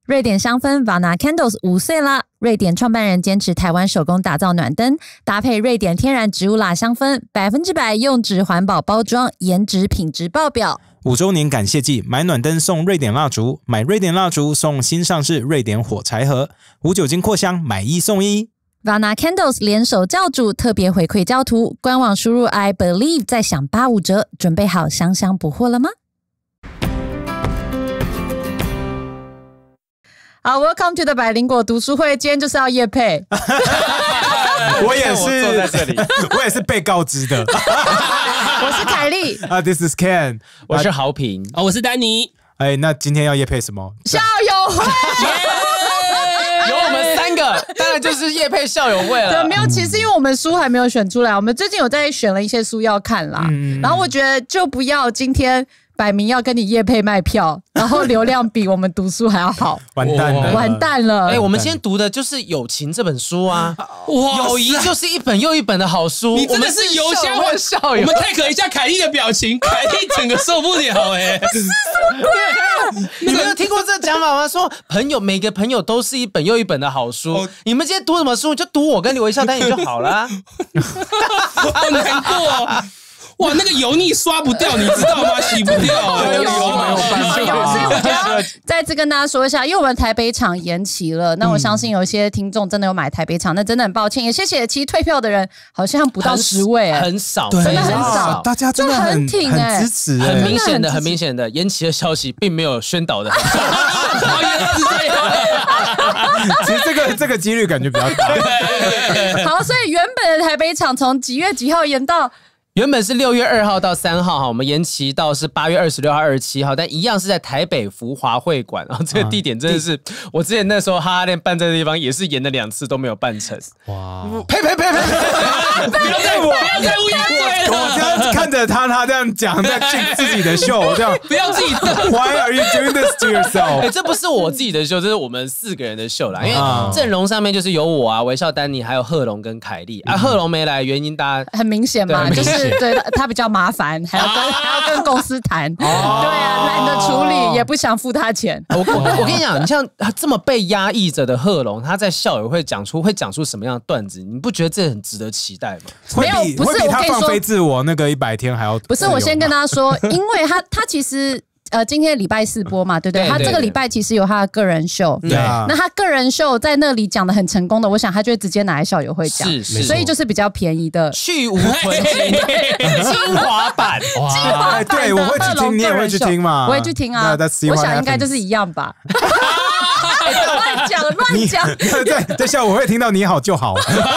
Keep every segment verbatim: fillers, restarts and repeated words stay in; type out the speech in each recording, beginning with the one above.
瑞典香氛 Vana Candles 五岁啦！瑞典创办人坚持台湾手工打造暖灯，搭配瑞典天然植物蜡香氛，百分之百用纸环保包装，颜值品质爆表。 五周年感谢季，买暖灯送瑞典蜡烛，买瑞典蜡烛送新上市瑞典火柴盒，无酒精扩香，买一送一。 Vana Candles 联手教主特别回馈教徒，官网输入 I believe 再享八五折，准备好香香补货了吗？好 ，Welcome to the 百灵果读书会，今天就是要业配。 我也是， 我坐在这里， 我也是被告知的。 我是凯莉， 啊、uh, ，This is Ken， 我是豪平， 哦，我是丹尼。 哎，那今天要业配什么？ 校友会。 有我们三个，当然就是业配校友会了。 对，没有，其实因为我们书还没有选出来，我们最近有在选了一些书要看啦。嗯、然后我觉得就不要今天摆明要跟你业配卖票，然后流量比我们读书还要好， 完蛋了， 完蛋了！ 哎、欸，我们今天读的就是《友情》这本书啊，友谊就是一本又一本的好书。 你真的是油箱问校友， 我们太可一下凯莉的表情，凯莉整个受不了哎、欸！ 什么鬼啊？ 你没有听过这个讲法吗？说朋友每个朋友都是一本又一本的好书。哦、你们今天读什么书？就读我跟微笑丹尼就好了。 好难过、哦。哇，那个油腻刷不掉，你知道吗？洗不掉， 有有有有办法。 所以我觉得在这跟大家说一下，因为我们台北场延期了，那我相信有一些听众真的有买台北场，那真的很抱歉，也谢谢。其实退票的人好像不到十位、欸， 很少， 真的很少， 大家真的 很, 很挺、欸， 很支持、欸， 很明显的，很明显的，延期的消息并没有宣导的。 其实这个这个几率感觉比较大。 好，所以原本的台北场从几月几号延到？ 原本是六月二号到三号哈，我们延期到是八月二十六号、二十七号，但一样是在台北福华会馆。然后这个地点真的是，啊、我之前那时候哈哈店办这个地方也是延了两次都没有办成。哇！呸呸呸呸！ 不要再我，不要再乌鸦嘴了！ 我这样看着他，他这样讲，在进自己的秀，这样不要自己。 Why are you doing this to yourself？ 哎、欸，这不是我自己的秀，这是我们四个人的秀啦。因为阵容上面就是有我啊、微笑丹尼，还有贺龙跟凯莉。啊，贺龙没来，原因大家很明显嘛，就是对他比较麻烦，还要跟、啊、还要跟公司谈。哦、对啊，懒得处理，也不想付他钱。 我我我跟你讲，你像这么被压抑着的贺龙，他在校友会讲出会讲出什么样的段子？你不觉得这很值得期待吗？ 没有，不是会比他我跟你说， 放飞自我那个一百天还要不是。我先跟大家说，因为他他其实。呃，今天礼拜四播嘛，对不对？ 对对对， 他这个礼拜其实有他的个人秀， 对。 那他个人秀在那里讲的很成功的，我想他就会直接拿来校友会讲， 是是， 所以就是比较便宜的去无存菁精华版， 精华版的对，我会去听，你也会去听嘛？ 我会去听啊，我想应该就是一样吧。乱讲乱讲， 在在校友会听到你好就好。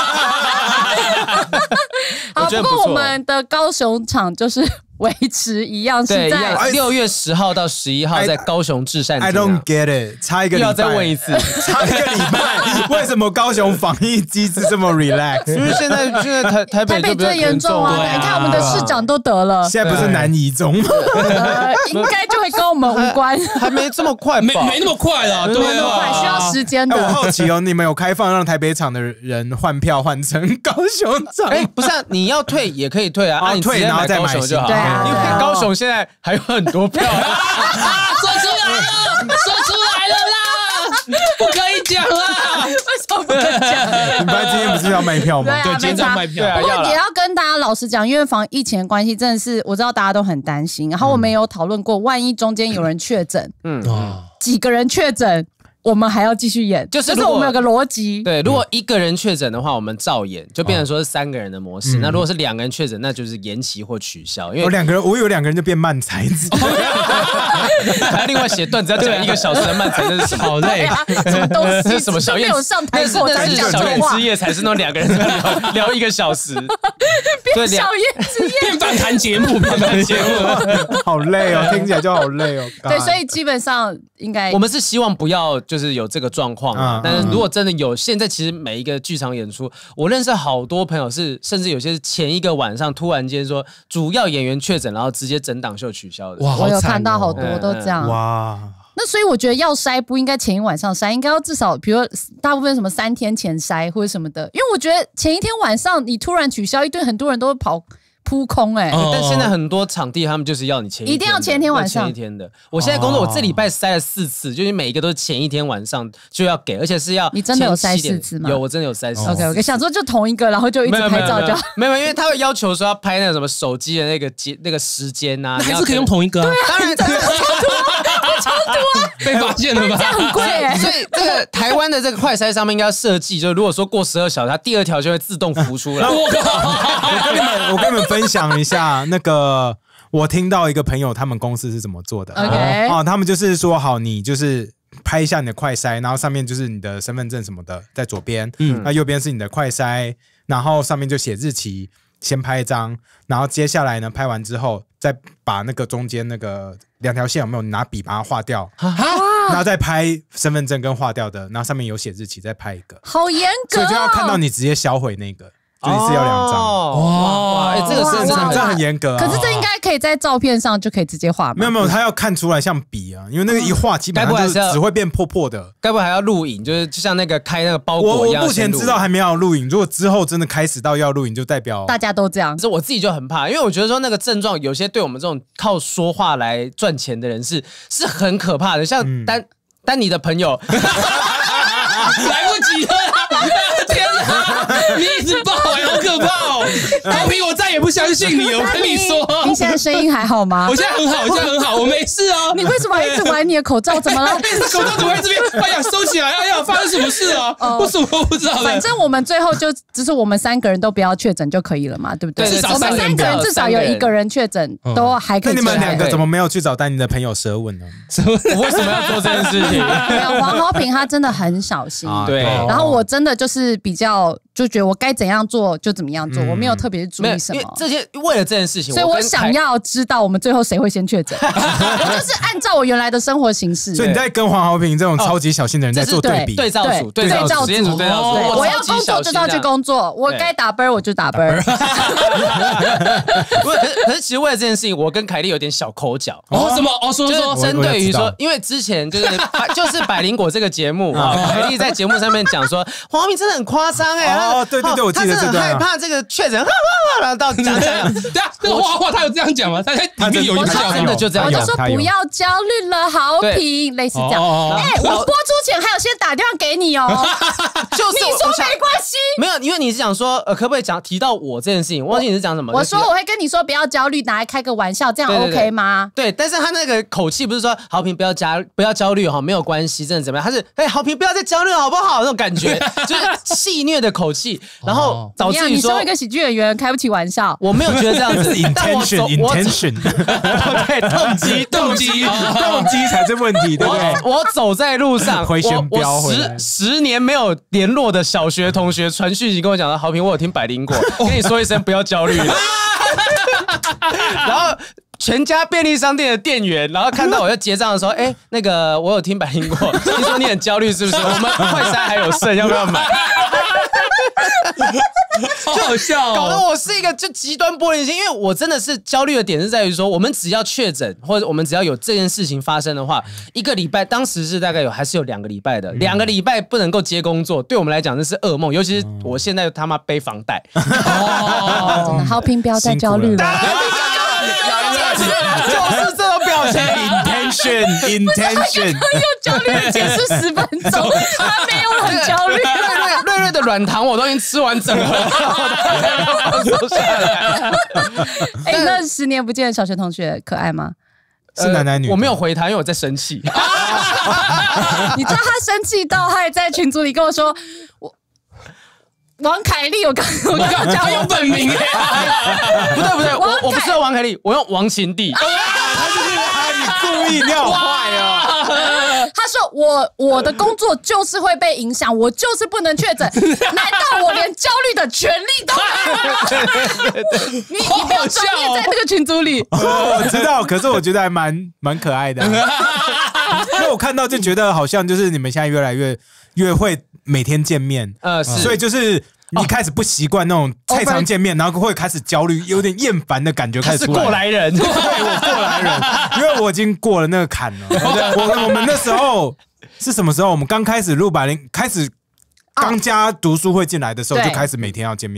好，不过我们的高雄场就是维持一样，是在六月十号到十一号在高雄至善亭、啊。 I don't get it， 差一个礼拜， 要再问一次， 差一个礼拜，为什么高雄防疫机制这么 relax？ 因为现在现在台台北台北最严重啊！你看我们的市长都得了， 现在不是南移中吗？ 呃，应该就会跟我们无关， 还没这么快吧？ 没没那么快啦，对啊，快需要时间的。 我好奇哦，你们有开放让台北场的人换票换成高雄场？ 哎，不是，你要退也可以退啊， 啊，你退然后再买就好， 对啊， 因为高雄现在还有很多票。 说出来了，说出来了啦，不可以讲啦， 为什么不可以讲？ 你们今天不是要卖票吗？ 对， 今天要卖票。 不过也要跟大家老实讲，因为防疫情的关系，真的是我知道大家都很担心。然后我们也有讨论过，万一中间有人确诊，嗯，几个人确诊。我们还要继续演，就是我们有个逻辑。 对，如果一个人确诊的话，我们照演，就变成说是三个人的模式。嗯、那如果是两个人确诊，那就是延期或取消。因为我两个人，我有两个人就变慢才子， 还要另外写段子，要讲一个小时的慢才，那是什么？ 好累啊！什么东西？ 什么小燕有上台过？ 那是小燕之夜才是那种两个人聊聊一个小时。 变小燕之夜， 变访谈节目，访谈节目， 好累哦，听起来就好累哦。 对，所以基本上应该我们是希望不要。就是有这个状况啊，嗯、但是如果真的有，现在其实每一个剧场演出，我认识好多朋友是，甚至有些是前一个晚上突然间说主要演员确诊，然后直接整档秀取消的。 哇，我有看到好多都这样。 哇， 那所以我觉得要筛不应该前一晚上筛，应该要至少比如大部分什么三天前筛或者什么的，因为我觉得前一天晚上你突然取消一堆，很多人都会跑。 扑空哎、欸哦。但现在很多场地他们就是要你前一天， 一定要前一天晚上， 前一天的。我现在工作，我这礼拜塞了四次，就是每一个都是前一天晚上就要给，而且是要你真的有塞四次吗？ 有，我真的有塞四次。 OK OK， 想说就同一个，然后就一直拍照就没有，因为他会要求说要拍那个什么手机的那个节那个时间呐， 那还是可以用同一个、啊。 对啊， 当然超多超多啊， 被发现了吧？ 这样很贵哎。 所以这个台湾的这个快筛上面应该要设计，就如果说过十二小时，它第二条就会自动浮出来。 我跟你们，我跟你们分享一下那个，我听到一个朋友他们公司是怎么做的。 OK， 哦，他们就是说好，你就是拍一下你的快筛，然后上面就是你的身份证什么的，在左边，嗯，那右边是你的快筛，然后上面就写日期，先拍一张，然后接下来呢，拍完之后再把那个中间那个两条线有没有拿笔把它画掉，然后再拍身份证跟画掉的，然后上面有写日期，再拍一个， 好严格、哦， 所以就要看到你直接销毁那个。就一次要两张哦，哇，哎，这个是这很严格啊。 可是这应该可以在照片上就可以直接画吗？ 没有没有，他要看出来像笔啊，因为那个一画基本上就是只会变破破的。 该不会还要录影？就是就像那个开那个包裹一样。 我目前知道还没有录影，如果之后真的开始到要录影，就代表大家都这样。 可是我自己就很怕，因为我觉得说那个症状有些对我们这种靠说话来赚钱的人是是很可怕的，像丹、嗯、丹尼的朋友。 来不及了！天哪，你一直爆哎、欸，好可怕哦！好评，我再也不相信你了。我跟你说， 你现在声音还好吗？ 我现在很好，我现在很好，我没事哦。 你为什么一直玩你的口罩？怎么了？ 口罩怎么在这边？哎呀，收起来！哎呀，发生什么事啊？哦、我什么都不知道的。 反正我们最后就只是我们三个人都不要确诊就可以了嘛，对不对？ 对， 我们三个人至少有一个人确诊，都还可以。 那你们两个怎么没有去找丹尼的朋友舌吻呢？ 我为什么要做这件事情？ 没有，黄豪平他真的很小心。 啊、 对。 然后我真的就是比较就觉得我该怎样做就怎么样做，嗯、我没有特别注意什么。 这些为了这件事情， 所以我想要知道我们最后谁会先确诊。我就是按照我原来的生活形式。 所以你在跟黄豪平这种超级小心的人在做对比， 对照组， 对照组， 对照组，对照组。 我要工作就要去工作，我该打啵我就打啵。可是可是其实为了这件事情，我跟凯莉有点小口角。 哦，什么？哦，说说， 针对于说，因为之前就是就是百灵果这个节目啊，凯莉在节目上面讲说，黄豪平真的很夸张哎。 哦，对对对，我记得这段。 他真的很害怕这个确诊，然后到讲讲讲。 对啊，那个画画他有这样讲吗？他在里面有一笑，真的就这样讲。我就说不要焦虑了，豪平，类似这样。哎，我播出前还有先打电话给你哦， 就是你说没关系。 没有，因为你是讲说，呃，可不可以讲提到我这件事情？我忘记你是讲什么。 我说我会跟你说不要焦虑，拿来开个玩笑，这样 OK 吗？ 对，但是他那个口气不是说豪平不要加不要焦虑哈，没有关系，真的怎么样？他是哎，豪平不要再焦虑了好不好？那种感觉就是戏谑的口气，然后导致于说， 你身为一个喜剧演员，开不起玩笑。 我没有觉得这样子 ，intention intention， 对，动机动机动机才是问题，对不对？ 我走在路上， 回旋镖， 我十十年没有联络的小学同学传讯息跟我讲说，豪平，我有听百灵果，跟你说一声不要焦虑了。然后全家便利商店的店员，然后看到我在结账的时候，哎，那个我有听百灵果，听说你很焦虑是不是？我们快筛还有剩，要不要买？ 好好笑哦， 搞得我是一个就极端玻璃心，因为我真的是焦虑的点是在于说，我们只要确诊或者我们只要有这件事情发生的话，一个礼拜，当时是大概有还是有两个礼拜的，两个礼拜不能够接工作，对我们来讲那是噩梦，尤其是我现在他妈背房贷。 哦，真的，豪平不要再焦虑了。 就是这种表情 ，intention intention， 又焦虑的解释十分钟，他没有很焦虑。 瑞瑞的软糖我都已经吃完整盒，收下来。 哎，那十年不见的小学同学可爱吗？ 是男男女？ 我没有回他，因为我在生气。 你知道他生气到他还在群组里跟我说我。王凯丽，我刚我刚刚讲用本名， 不对不对，我我不是用王凯丽，我用王晴娣。 你故意，你好坏哦！ 他说我我的工作就是会被影响，我就是不能确诊，难道我连焦虑的权利都没有吗？你你不要专业在那个群组里。 我知道，可是我觉得还蛮蛮可爱的，因为我看到就觉得好像就是你们现在越来越越会每天见面，呃，是，所以就是你开始不习惯那种太常见面，然后会开始焦虑，有点厌烦的感觉开始出来。 是过来人， 对，我过来人，因为我已经过了那个坎了。我我们那时候是什么时候？我们刚开始录百灵，开始刚加读书会进来的时候，就开始每天要见面。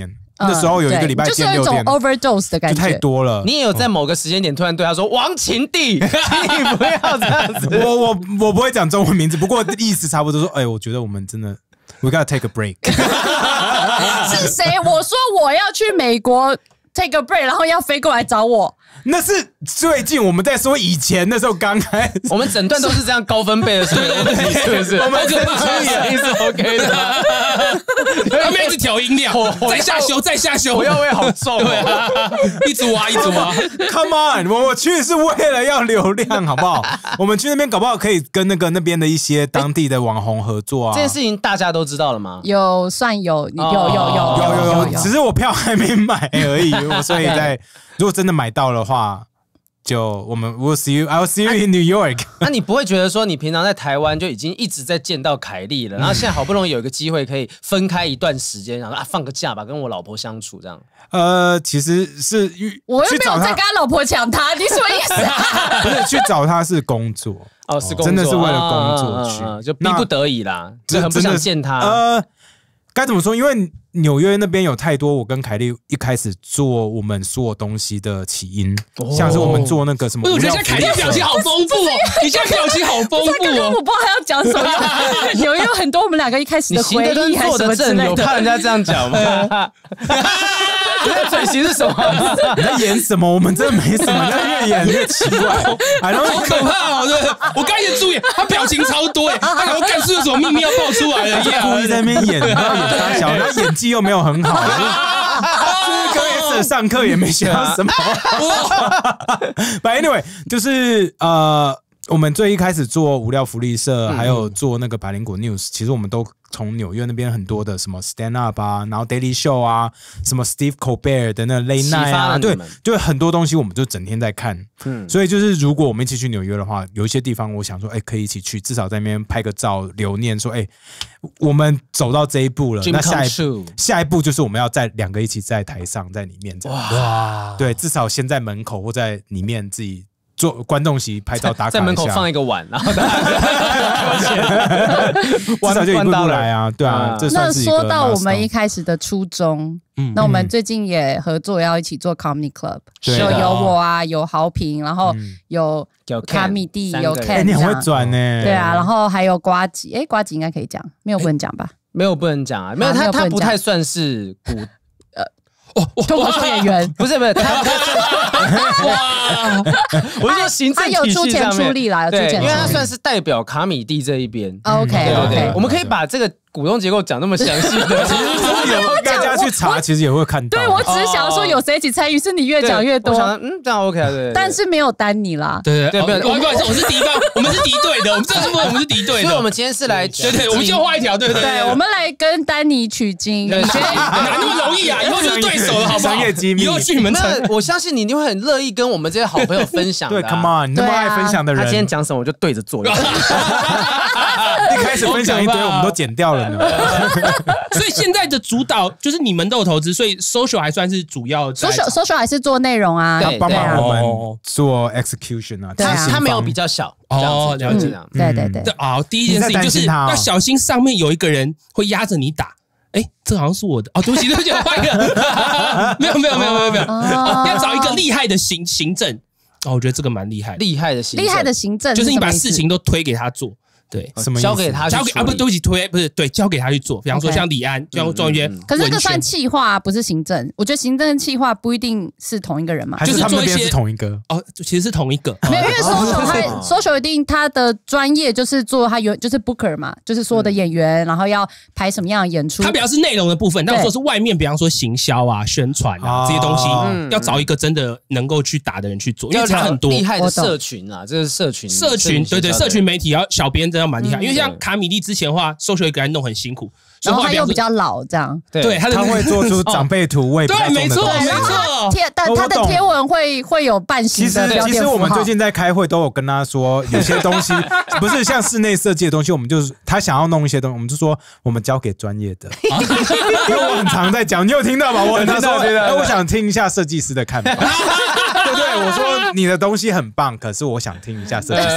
那时候有一个礼拜见六天， 就是有一种 overdose 的感觉， 太多了。 你也有在某个时间点突然对他说王晴帝，请你不要这样子。 我我我不会讲中文名字，不过意思差不多说，哎，我觉得我们真的 we gotta take a break。 是谁？我说我要去美国 take a break， 然后要飞过来找我。 那是最近我们在说以前的时候刚开始， 我们整段都是这样高分贝的，是不是？ 我们这声音是 OK 的， 他们一直调音量，再下修，再下修， 火药味好重， 对啊，一直挖，一直挖。 Come on， 我我去是为了要流量，好不好？我们去那边搞不好可以跟那个那边的一些当地的网红合作啊。 这件事情大家都知道了吗？ 有算有，有有有有有有，只是我票还没买而已，所以在。如果真的买到的话，就我们 we'll see you, I'll see you in New York。 那你不会觉得说你平常在台湾就已经一直在见到凯莉了，然后现在好不容易有一个机会可以分开一段时间，然后啊放个假吧，跟我老婆相处这样？ 呃，其实是我又没有在跟他老婆抢他，你什么意思啊？ 不是去找他是工作哦，是工作， 真的是为了工作去， 啊啊啊、就逼不得已啦，就很不想见他。 呃，该怎么说？因为纽约那边有太多我跟凯莉一开始做我们所有东西的起因，哦、像是我们做那个什么， 我觉得现在凯莉表情好丰富哦，你现在表情好丰富哦， 我不知道他要讲什么。纽约有很多我们两个一开始的回忆，还是什么之类的。 有怕人家这样讲吗？你的嘴型是什么？ 你在演什么？我们真的没什么，越演越奇怪， 好可怕哦！对，我刚也注意，他表情超多哎，他想说干是有什么秘密要爆出来了？ 故意在那边演，不要演他小，他演技又没有很好，就是刚开始上课也没学到什么。But anyway， 就是呃，我们最一开始做无料福利社，还有做那个百灵果 News， 其实我们都从纽约那边很多的什么 Stand Up 啊，然后 Daily Show 啊，什么 Steve Colbert 的那 Late Night 啊，对，就很多东西我们就整天在看。嗯，所以就是如果我们一起去纽约的话，有一些地方我想说，哎、欸，可以一起去，至少在那边拍个照留念，说，哎、欸，我们走到这一步了，那下一步下一步就是我们要在两个一起在台上，在里面这样。哇，对，至少先在门口或在里面自己。做观众席拍照打卡一下， 在门口放一个碗，然后大家至少就一步步来啊，对啊。这算是一个 milestone。 那说到我们一开始的初衷，嗯，那我们最近也合作要一起做 Comedy Club， 就有我啊，有豪平，然后有卡米蒂，有 Ken， 哎，你很会转呢。 对啊，然后还有呱吉，哎，呱吉应该可以讲，没有不能讲吧？ 没有不能讲啊，没有他他不太算是古。 哦，脱口秀演员不是不是他，哇！我是说行政体系上面，他有出钱出力啦，有出钱出力， 因为他算是代表卡米蒂这一边。 OK OK， 我们可以把这个股东结构讲那么详细的， 其实有大家去查，其实也会看到。 对，我只是想说有谁一起参与，是你越讲越多。 嗯，这样 OK 啊，对。 但是没有丹尼啦， 对对对，没有，不好意思，我是敌方，我们是敌对的，我们这是我们是敌对的。 所以我们今天是来， 对对，我们就画一条，对对对，我们来跟丹尼取经。 哪那么容易啊？以后就是对手了，好不好？以后去你们那我相信你一定会很乐意跟我们这些好朋友分享的。 对 ，Come on， 你那么爱分享的人， 他今天讲什么我就对着做。 一开始分享一堆，我们都剪掉了呢。 所以现在的主导就是你们都有投资，所以 social 还算是主要。 social social 还是做内容啊， 他帮忙我们做 execution 啊。 他他没有比较小哦， 了解。 对对对。 啊，第一件事情就是要小心上面有一个人会压着你打。哎，这好像是我的哦，对不起，对不起，换一个。没有没有没有没有没有，要找一个厉害的行行政。哦，我觉得这个蛮厉害， 厉害的行政， 厉害的行政就是你把事情都推给他做。对， 什么交给他， 交给啊不，对不起，推不是对，交给他去做。比方说像李安，像庄一轩， 可是这个算企划，不是行政。我觉得行政企划不一定是同一个人嘛， 就是做一些同一个哦，其实是同一个。 没有，因为 social 他 social 一定他的专业就是做他原就是 booker 嘛，就是所有的演员，然后要排什么样的演出。 他比较是内容的部分，但我说是外面，比方说行销啊、宣传啊这些东西，要找一个真的能够去打的人去做，因为差很多。 厉害的社群啊，这是社群， 社群对对，社群媒体要小编真的蛮厉害，因为像。卡米蒂之前的话 social 一个人弄很辛苦， 然后他又比较老，这样对，他他会做出长辈图位， 对，没错没错， 贴但他的贴文会会有半形的标点符号。 其实我们最近在开会都有跟他说，有些东西不是像室内设计的东西，我们就是他想要弄一些东西，我们就说我们交给专业的，因为我很常在讲，你有听到吗？我很常说，哎，我想听一下设计师的看法。 对对，我说你的东西很棒，可是我想听一下设计师。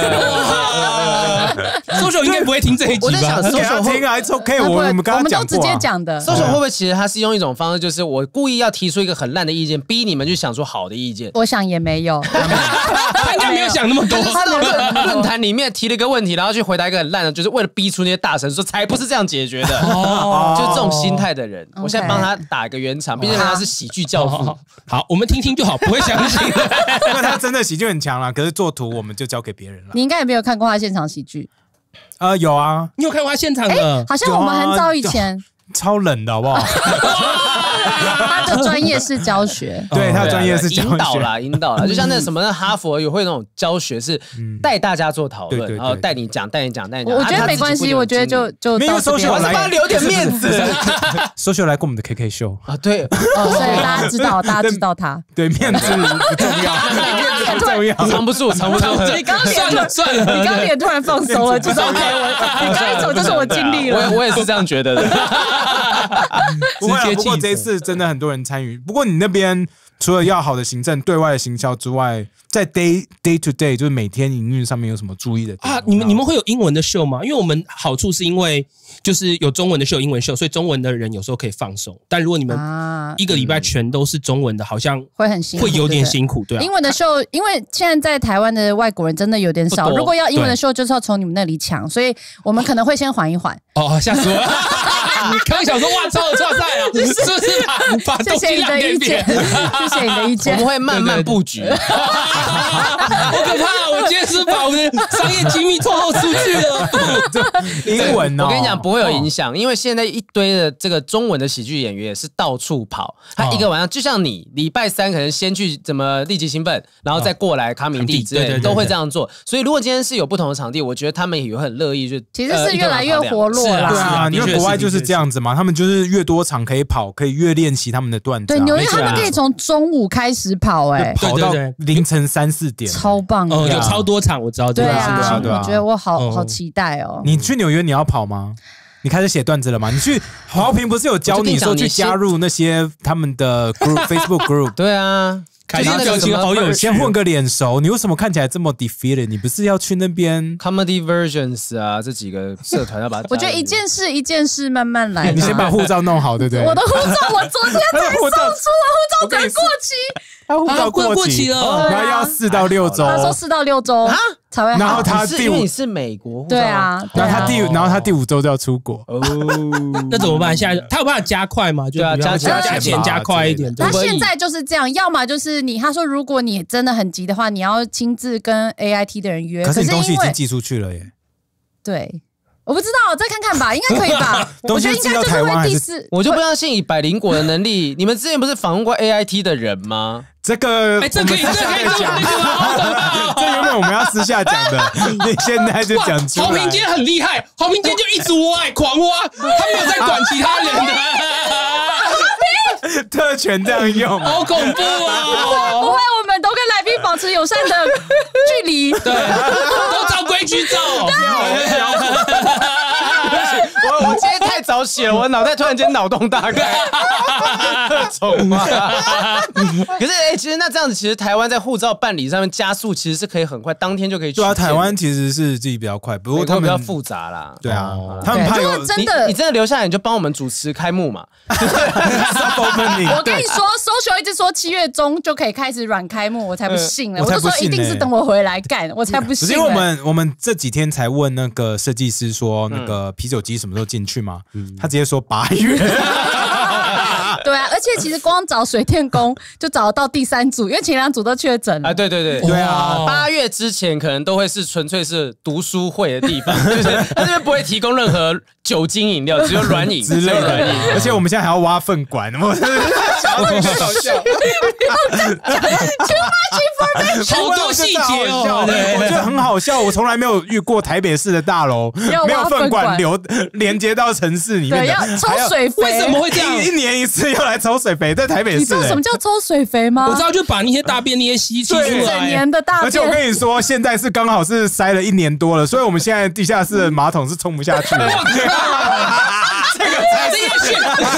social 应该不会听这一集吧？ 我在想 social 听啊 ，it's OK， 我们刚刚讲过， 我们都直接讲的。 social 会不会其实他是用一种方式，就是我故意要提出一个很烂的意见，逼你们去想出好的意见？ 我想也没有， 他应该没有想那么多。 他的论坛里面提了一个问题，然后去回答一个很烂的，就是为了逼出那些大神说才不是这样解决的。哦，就这种心态的人，我现在帮他打一个圆场，毕竟他是喜剧教父。 好，我们听听就好，不会相信。 因为他真的喜剧很强了，可是做图我们就交给别人了。 你应该也没有看过他现场喜剧。 呃，有啊， 你有看过他现场的？ 好像我们很早以前。 超冷的好不好？ 他的专业是教学， 对他专业是教学引导啦，引导啦，就像那什么哈佛有会那种教学是带大家做讨论，然后带你讲，带你讲，带你讲。 我觉得没关系，我觉得就就没有 social 我是帮他留点面子。 social 来过我们的 K K 秀啊，对， 哦，所以大家知道，大家知道他， 对面子不重要，面子不重要， 藏不住，藏不住。 你刚脸突然算了，你刚脸突然放松了，就是 OK， 我你刚一走就是我尽力了， 我我也是这样觉得的。 不会，不过这一次真的很多人参与。不过你那边除了要好的行政、对外的行销之外，在 day day to day 就是每天营运上面有什么注意的啊？你们你们会有英文的秀吗？因为我们好处是因为就是有中文的秀、英文秀，所以中文的人有时候可以放松。但如果你们一个礼拜全都是中文的，好像会很辛苦， 会有点辛苦，对啊。 英文的秀，因为现在在台湾的外国人真的有点少，如果要英文的秀，就是要从你们那里抢，所以我们可能会先缓一缓。 哦，吓死我了！你刚想说哇，超有创赛啊，是不是把把东西让给别人？ 谢谢你的意见， 我们会慢慢布局。 好可怕！我今天是把我们的商业机密透露出去了。 英文哦， 我跟你讲不会有影响，因为现在一堆的这个中文的喜剧演员也是到处跑，他一个晚上就像你礼拜三可能先去怎么立即兴奋，然后再过来卡米蒂之类的，都会这样做。所以如果今天是有不同的场地，我觉得他们也会很乐意，就其实是越来越活络啦。 对啊，因为国外就是这样子嘛，他们就是越多场可以跑，可以越练习他们的段子。 对，纽约他们可以从中午开始跑，哎， 跑到凌晨三四点， 超棒的， 有超多场，我知道。 对啊，我觉得我好好期待哦。 你去纽约你要跑吗？你开始写段子了吗？你去豪平不是有教你说去加入那些他们的 group Facebook group？ 对啊。 开始表情好有趣， 先混个脸熟。你为什么看起来这么 defeated？ 你不是要去那边 comedy versions 啊？这几个社团要把它， 我觉得一件事一件事慢慢来。 你先把护照弄好，对不对？ 我的护照我昨天才送出，我护照才过期， 他护照过期了，然后要四到六周。 他说四到六周啊才会好。 然后他第五你是美国， 对啊， 然后他第然后他第五周就要出国。 哦，那怎么办？现在他有办法加快吗？ 对啊，加加钱加快一点。 他现在就是这样，要么就是你，他说如果你真的很急的话，你要亲自跟 A I T 的人约。 可是你东西已经寄出去了耶。 对，我不知道，再看看吧，应该可以吧？我觉得应该就是会第四， 我就不相信以百灵果的能力。你们之前不是访问过 A I T 的人吗？ 这个， 哎，这可以，这可以讲， 这原本我们要私下讲的，你现在就讲出来。 豪平今天很厉害，豪平今天就一直挖，狂挖，他没有在管其他人的。 特权这样用， 好恐怖啊！ 不会，我们都跟来宾保持友善的距离， 对，都照规矩走。 我我今天太早起了，我脑袋突然间脑洞大开，宠吗？可是哎、欸，其实那这样子，其实台湾在护照办理上面加速，其实是可以很快，当天就可以取。 对啊，台湾其实是自己比较快，不过他们比较复杂啦。 对啊，哦、他们怕有真的你，你真的留下来，你就帮我们主持开幕嘛。 我跟你说 ，social 一直说七月中就可以开始软开幕，我才不信了。我就说一定是等我回来干，我才不信。 因为我们我们这几天才问那个设计师说，那个啤酒机什么时候进去嘛？嗯、他直接说八月。 对啊，而且其实光找水电工就找到第三组，因为前两组都确诊了。 啊，对对对， 对啊， 八月之前可能都会是纯粹是读书会的地方，就是他这边不会提供任何酒精饮料，只有软饮之类的。而且我们现在还要挖粪管，我真的好笑，好多细节哦， 我觉得很好笑。我从来没有遇过台北市的大楼没有粪管流连接到城市里面， 对，要抽水肥， 为什么会这样？ 一年一次要来抽水肥，在台北市。 你知道什么叫抽水肥吗？ 我知道，就把那些大便那些吸出来， 一整年的大便。 而且我跟你说，现在是刚好是塞了一年多了，所以我们现在地下室的马桶是冲不下去的。 这个才是去，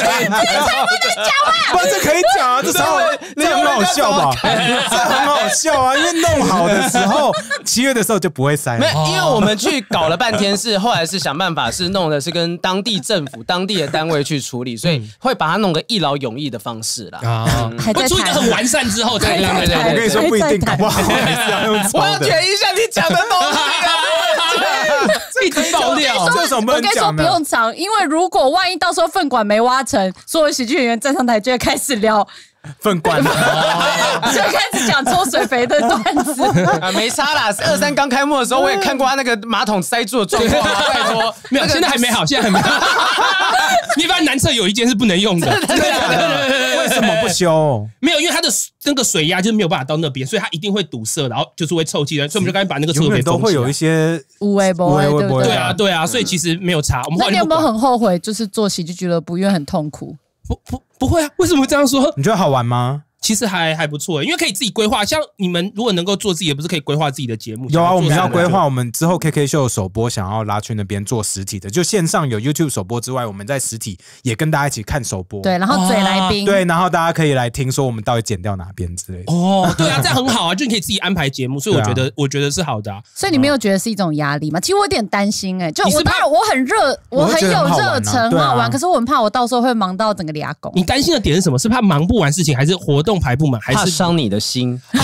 不，这可以讲啊，这超这很好笑吧？这很好笑啊，因为弄好的时候，七月的时候就不会塞。 没有，因为我们去搞了半天，是后来是想办法是弄的是跟当地政府、当地的单位去处理，所以会把它弄个一劳永逸的方式啦。 啊，会出一个很完善之后再让人。 我跟你说不一定，搞不好还是要用抄的。 我要卷一下你讲的东西啊！ 一直爆料， 这种不能讲的。 我跟你说不用藏，因为如果万一到时候粪管没挖成，所有喜剧演员站上台就会开始聊粪管，就开始讲抽水肥的段子啊，没差啦。二三刚开幕的时候，我也看过他那个马桶塞住的状况啊，拜托， 没有，现在还没好，现在还没好。你发现男厕有一间是不能用的， 为什么不修？ 没有，因为它的那个水压就是没有办法到那边，所以它一定会堵塞，然后就是会臭气的，所以我们就赶紧把那个厕所给封起来。 都会有一些无微不微，对不对？ 对啊，对啊，所以其实没有差。我们那你有没有很后悔，就是做喜剧俱乐部，因为很痛苦？ 不不不会啊，为什么这样说？ 你觉得好玩吗？ 其实还还不错，因为可以自己规划。像你们如果能够做自己，也不是可以规划自己的节目？ 有啊，我们要规划，我们之后 K K 秀首播想要拉去那边做实体的，就线上有 YouTube 首播之外，我们在实体也跟大家一起看首播。 对，然后嘴来宾， 对，然后大家可以来听说我们到底剪掉哪边之类的。 哦，对啊，这样很好啊，就你可以自己安排节目，所以我觉得、啊、我觉得是好的、啊。 所以你没有觉得是一种压力吗？其实我有点担心哎、欸，就我当然我很热，我很有热忱，很好玩，可是我很怕我到时候会忙到整个俩拱。 你担心的点是什么？是怕忙不完事情，还是活动排不满，还是？ 伤你的心。 天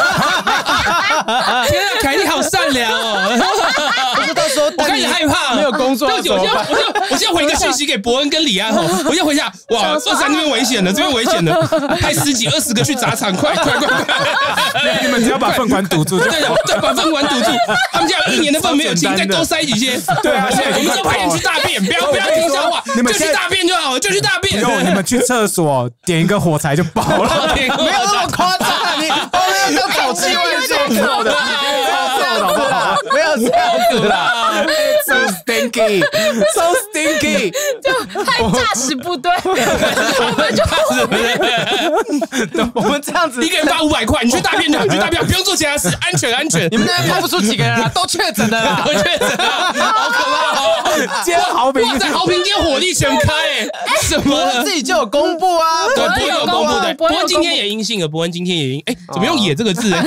啊，凯莉好善良哦！ 不是到时候我开始害怕了， 没有工作。 对不起，我现在我现在我现在回一个讯息给伯恩跟李安哦，我现在回一下，哇，二三那边危险了，这边危险了，派十几二十个去砸场，快快快快！ 你们只要把粪管堵住就对对，把粪管堵住。他们家有一年的粪没有清，再多塞几些。 对啊， 我们就派人去大便，不要不要听笑话， 你们就去大便就好了，就去大便。 有你们去厕所点一个火柴就爆了， 没有那么夸张。你后面要搞气味重臭的，好不好？不要这样子啦 ，so stinky, so stinky， 就害驾驶部队，我们就我们这样子， 一个人发五百块，你去大便就好，去大便不用做其他事，安全安全。 你们那边派不出几个人啊，都确诊的啦， 都确诊了，好可怕哦！ 今天豪平， 哇，在豪平今天火力全开，哎，什么？ 自己就有公布啊， 对，伯恩有公布的，伯恩今天也阴性了，伯恩今天也阴，哎，怎么用“也”这个字？啊，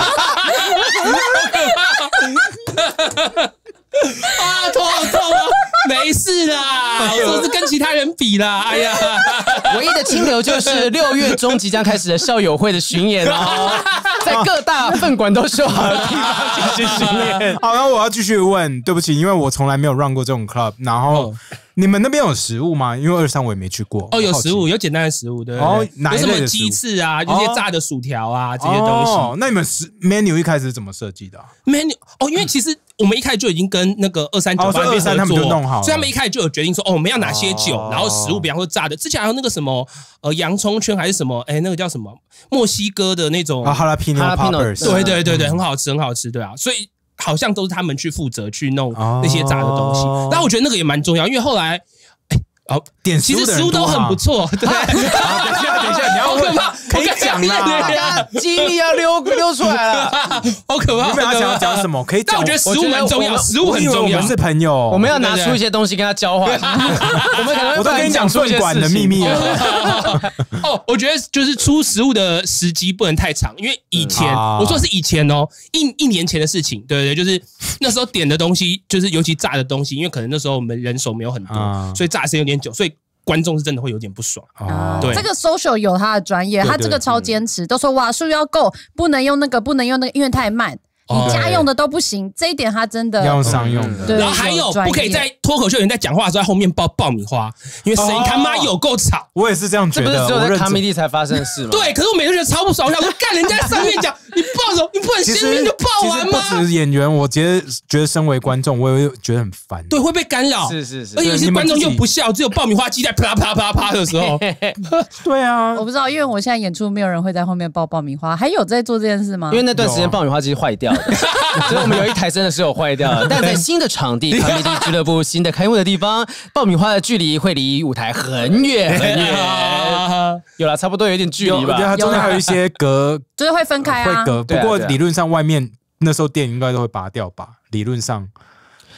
头好痛啊！没事啦，我是跟其他人比啦。哎呀， 唯一的清流就是六月中即将开始的校友会的巡演哦，在各大粪馆都修好的地方进行巡演。 好，那我要继续问，对不起，因为我从来没有 run 过这种 club， 然后。哦，你们那边有食物吗？因为二三我也没去过。 哦，有食物，有简单的食物，对不对？ 哦，哪一类的食物？ 有什么鸡翅啊，这些炸的薯条啊，这些东西。 哦，那你们 menu 一开始是怎么设计的啊 ？menu 哦，因为其实我们一开始就已经跟那个二三酒吧那边合作， 他们就弄好， 所以他们一开始就有决定说，哦，我们要哪些酒，然后食物，比方说炸的，之前还有那个什么呃洋葱圈还是什么，哎，那个叫什么墨西哥的那种啊，哈拉皮诺 poppers， 对对对对，很好吃，很好吃，对啊，所以。好像都是他们去负责去弄那些炸的东西，哦，但我觉得那个也蛮重要，因为后来。哦， 点其实食物都很不错，对。 好，等一下，等一下，你要问吗？可以讲啦， 机密要溜溜出来了， 好可怕！ 你们要想要讲什么？可以讲。 但我觉得食物蛮重要，食物很重要。 我们是朋友， 我们要拿出一些东西跟他交换。我们可能我都跟你讲粪管的秘密了。 哦，我觉得就是出食物的时机不能太长，因为以前我说的是以前哦，一一年前的事情，对对，就是那时候点的东西，就是尤其炸的东西，因为可能那时候我们人手没有很多，所以炸的时间有点久，所以观众是真的会有点不爽。 啊，对，这个 social 有他的专业，他这个超坚持，都说瓦数要够，不能用那个，不能用那个，因为太慢。你家用的都不行，这一点他真的要用商用的。 对， 然后还有不可以在脱口秀演员在讲话的时候在后面爆爆米花，因为声音他妈有够吵。 我也是这样觉得， 这不是只有在 comedy 才发生的事吗？ 对，可是我每次觉得超不爽，我想说干人家在上面讲，你爆什么？你不能先命就爆完吗？ 不止演员，我觉得觉得身为观众，我也觉得很烦。 对，会被干扰。 是是是， 而且有些观众又不笑，只有爆米花机在啪啪啪啪的时候。 对啊， 我不知道，因为我现在演出没有人会在后面爆爆米花，还有在做这件事吗？ 因为那段时间爆米花机坏掉了。所以我们有一台真的是有坏掉了，但在新的场地comedy俱乐部新的开幕的地方，爆米花的距离会离舞台很远很远，有啦，差不多有点距离吧。 对，它中间还有一些隔， 就是会分开啊， 会隔。不过理论上外面那时候电应该都会拔掉吧？理论上。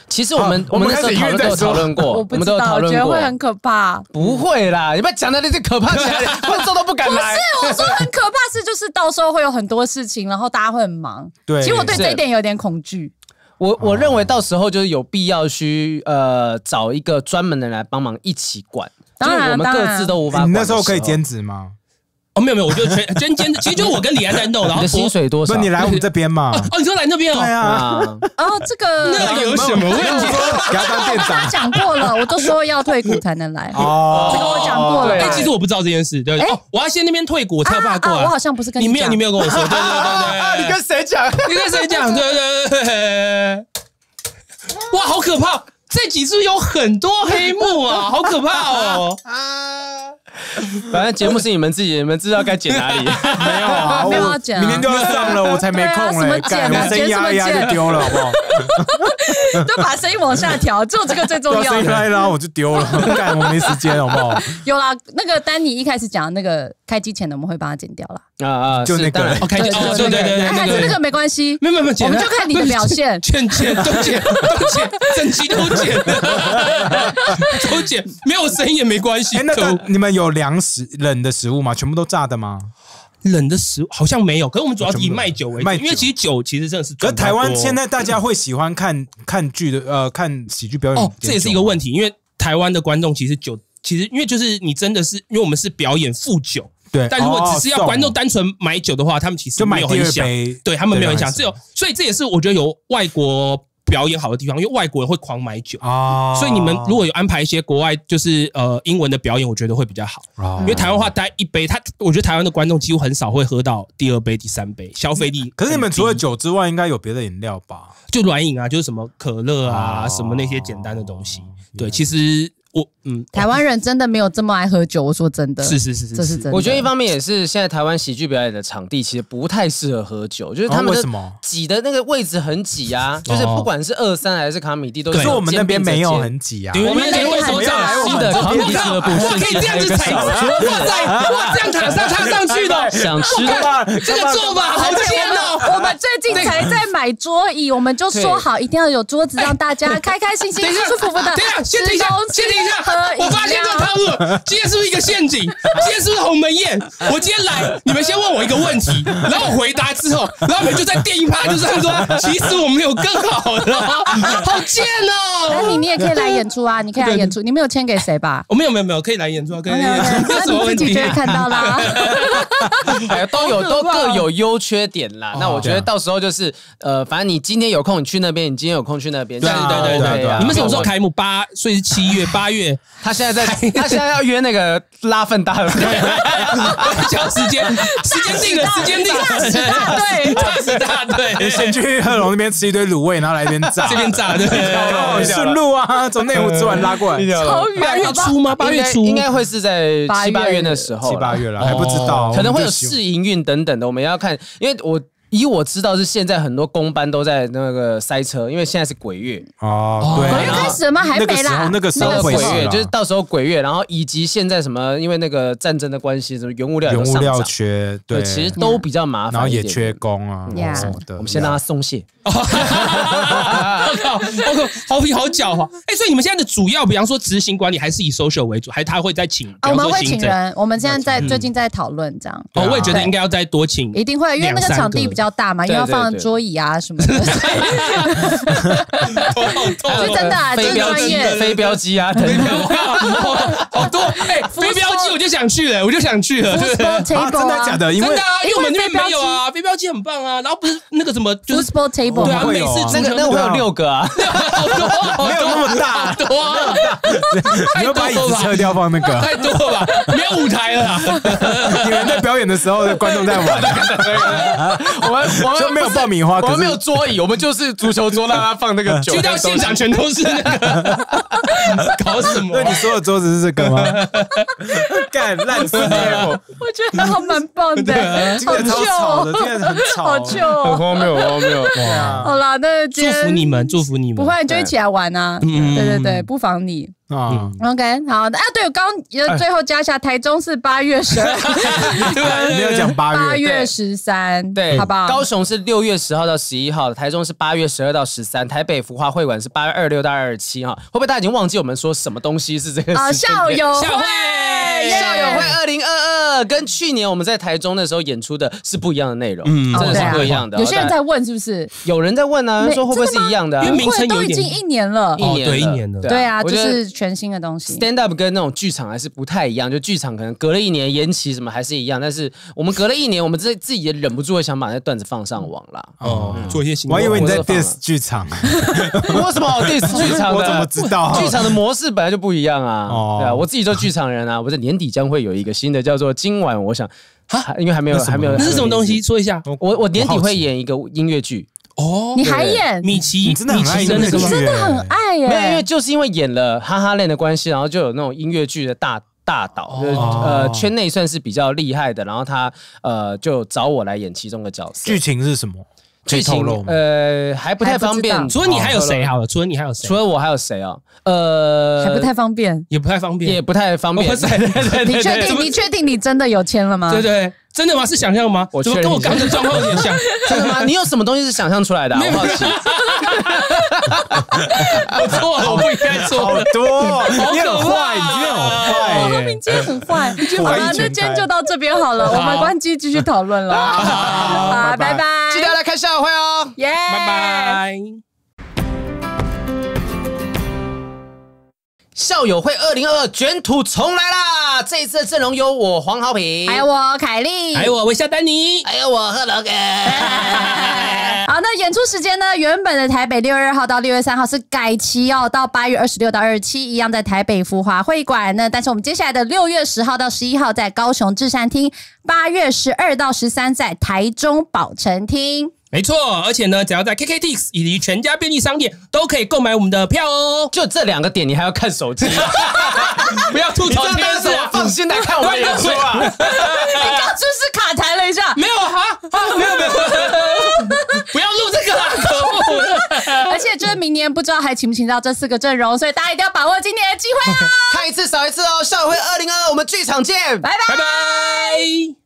其实我们我们那时候讨论都有讨论过， 我不知道，我觉得会很可怕。 不会啦，你不要讲的那些可怕起来，观众都不敢来。 不是，我说很可怕是就是到时候会有很多事情，然后大家会很忙。 对， 其实我对这一点有点恐惧。 我我认为到时候就是有必要去呃找一个专门的人来帮忙一起管， 当然就是我们各自都无法管。 你那时候可以兼职吗？ 哦，没有没有，我就全兼兼，其实就我跟李安在弄，然后你的薪水多少？ 不，你来我们这边嘛。 哦，你说来那边哦？ 对啊。 哦，这个那有什么问题？ 给他当店长。 讲过了，我都说要退股才能来。哦，这个我讲过了。 哎，其实我不知道这件事，对。哦，我要先那边退股，我才有办法过来。 我好像不是跟你没有，你没有跟我说。对对对对。你跟谁讲？ 你跟谁讲？对对对对。哇，好可怕！这几次有很多黑幕啊，好可怕哦！ 啊，反正节目是你们自己，你们知道该剪哪里。 没有啊， 没有要剪， 明天就要上了，我才没空嘞。 剪我声音压一压就丢了，好不好？ 就把声音往下调，只有这个最重要。 声音拉一拉我就丢了，干我没时间，好不好？ 有啦，那个丹尼一开始讲那个开机前的，我们会帮他剪掉啦。 啊啊， 就那个哦，开机哦，对对对， 还是那个没关系， 没有没有， 我们就看你的表现， 剪剪都剪都剪，整期都剪，都剪，没有声音也没关系。 哎，那个你们有凉食冷的食物吗？全部都炸的吗？ 冷的食物好像没有，可是我们主要以卖酒为主，因为其实酒其实真的是。 可是台湾现在大家会喜欢看看剧的，呃，看喜剧表演。 哦，这也是一个问题，因为台湾的观众其实酒，其实因为就是你真的是，因为我们是表演附酒。 对， 但如果只是要观众单纯买酒的话，他们其实没有很想，对他们没有很想，只有所以这也是我觉得有外国表演好的地方，因为外国人会狂买酒啊，所以你们如果有安排一些国外就是呃英文的表演，我觉得会比较好，因为台湾话大概一杯，他我觉得台湾的观众几乎很少会喝到第二杯、第三杯，消费力。 可是你们除了酒之外，应该有别的饮料吧？ 就软饮啊，就是什么可乐啊，什么那些简单的东西。对，其实。我嗯， 台湾人真的没有这么爱喝酒。我说真的， 是是是是， 这是真的。 我觉得一方面也是现在台湾喜剧表演的场地其实不太适合喝酒，就是他们的挤的那个位置很挤啊，就是不管是二三还是卡米蒂都是。 可是我们那边没有很挤啊， 我们那边为什么叫新的卡米蒂俱乐部？ 我可以这样子踩，哇塞，哇这样踩上踏上去的， 想吃的这个做法好贱哦！ 我们最近才在买桌椅，我们就说好一定要有桌子，让大家开开心心、舒舒服服的。 等一下，先停一下，先停一下，我发。今天这套路，今天是不是一个陷阱？今天是不是鸿门宴？我今天来，你们先问我一个问题，然后我回答之后，然后你们就在电一趴，就是说，其实我们有更好的，好贱哦！ 那你你也可以来演出啊，你可以来演出，你没有签给谁吧？ 我没有没有没有，可以来演出啊，可以来演出， 那你自己就会看到啦。 哎，都有都各有优缺点啦。那我觉得到时候就是呃，反正你今天有空你去那边，你今天有空去那边。 对对对对，你们什么时候开幕？八，所以是七月八月。 他现在在，他现在要约那个拉粪大的， 讲时间，时间定了，时间定了， 大队， 大时大队， 先去贺龙那边吃一堆卤味，然后来这边炸， 这边炸，对， 顺路啊，从内湖吃完拉过来， 超远， 八月初吗？八月初应该会是在七八月的时候， 七八月了，还不知道， 可能会有试营运等等的，我们要看，因为我。以我知道是现在很多公班都在那个塞车，因为现在是鬼月哦，对， 鬼月开始了吗？还没啦， 那个时候鬼月就是到时候鬼月，然后以及现在什么，因为那个战争的关系，什么原物料原物料缺，对， 其实都比较麻烦， 然后也缺工啊什么的。 我们先让他松懈。 我靠，好皮好狡猾！哎，所以你们现在的主要，比方说执行管理，还是以 social 为主，还是他会再请？ 我们会请人，我们现在在最近在讨论这样。 哦，我也觉得应该要再多请， 一定会，因为那个场地比较大嘛，因为要放桌椅啊什么的。是真的啊， 飞镖机、飞镖机啊，等等， 好多哎，飞镖机我就想去了，我就想去了。 真的假的？ 真的啊，因为我们那边没有啊，飞镖机很棒啊。然后不是那个什么，就是 football table， 对啊，每次那个那会有六个啊， 好多， 没有那么大， 多， 你要把椅子撤掉放那个， 太多了吧？没有舞台了。 你们在表演的时候，观众在玩。 我们我们就没有爆米花， 我们没有桌椅，我们就是足球桌，让他放那个酒。 去到现场全都是那个，搞什么？ 对，你说的桌子是这个吗？干烂死你！ 我觉得好蛮棒的， 好吵的，真的很吵， 好糗， 很荒谬，很荒谬。 好啦，那祝福你们，祝福你们， 不会就一起来玩啊！对对对，不妨你。 啊。 OK， 好的啊，对，我刚刚最后加一下，台中是八月十二， 没有讲八月， 八月十三， 对， 好不好？ 高雄是六月十号到十一号，台中是八月十二到十三，台北福华会馆是八月二十六到二十七哈。会不会大家已经忘记我们说什么东西是这个？ 啊，校友会， 校友会二零二二跟去年我们在台中的时候演出的是不一样的内容，嗯，真的是不一样的。 有些人在问是不是？ 有人在问啊，说会不会是一样的？ 因为名称都已经一年了， 一年对一年了， 对啊，就是全新的东西。 Stand up 跟那种剧场还是不太一样，就剧场可能隔了一年延期什么还是一样，但是我们隔了一年，我们自自己也忍不住会想把那段子放上网啦。 哦，做一些新。 我还以为你在 diss 剧场， 为什么 diss 剧场？ 我怎么知道？ 剧场的模式本来就不一样啊。哦，对啊，我自己做剧场人啊，我在年底将会有一个新的叫做今晚，我想哈，因为还没有还没有， 那是什么东西？说一下。 我我年底会演一个音乐剧。 哦，你还演米奇？ 真的很爱， 真的很爱耶！ 没有，因为就是因为演了哈哈链的关系，然后就有那种音乐剧的大大导，就是呃圈内算是比较厉害的，然后他呃就找我来演其中的角色。 剧情是什么？ 剧情呃还不太方便。 除了你还有谁？好了，除了你还有谁？ 除了我还有谁啊？呃， 还不太方便， 也不太方便， 也不太方便。 你确定？你确定你真的有签了吗？ 对对，真的吗？是想象吗？ 我怎么跟我刚刚的状况有点像？ 真的吗？你有什么东西是想象出来的？我好奇。 我错了，我不应该做。 好多，你很坏，你今天很坏耶！ 明今天很坏。好了，那今天就到这边好了，我们关机继续讨论了。好，拜拜， 记得要来看校友会哦， 耶， 拜拜。 校友会二零二二卷土重来啦！这一次的阵容有我黄豪平， 还有我凯莉， 还有我微笑丹尼， 还有我贺龙哥。 好，那演出时间呢？原本的台北六月二号到六月三号是改期哦，到八月二十六到二十七，一样在台北福华会馆呢。但是我们接下来的六月十号到十一号在高雄至善厅，八月十二到十三在台中宝城厅。 没错，而且呢，只要在 K K Tix 以及全家便利商店都可以购买我们的票哦。 就这两个点，你还要看手机？ 不要吐槽天使， 放心来看我的演出啊！ 你刚是不是卡弹了一下？ 没有啊，没有没有，不要录这个啊！可恶！ 而且就是明年不知道还请不请到这四个阵容，所以大家一定要把握今年的机会啊！ 看一次少一次哦！校友会二零二二，我们剧场见， 拜拜拜拜。